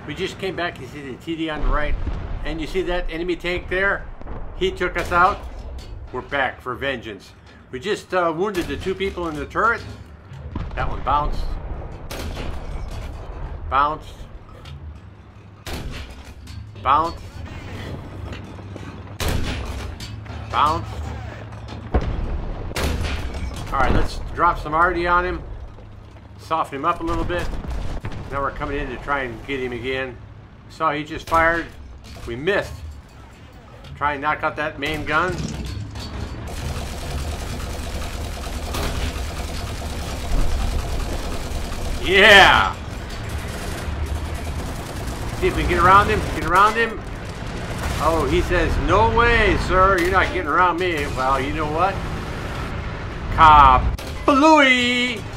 We just came back. You see the TD on the right, and you see that enemy tank there? He took us out. We're back for vengeance. We just wounded the 2 people in the turret. That one bounced. Bounced. Bounced. Bounced. Alright, let's drop some arty on him. Soften him up a little bit. Now we're coming in to try and get him again. Saw he just fired. We missed. Try and knock out that main gun. Yeah! See if we can get around him. Get around him. Oh, he says, no way, sir. You're not getting around me. Well, you know what? Kablooey!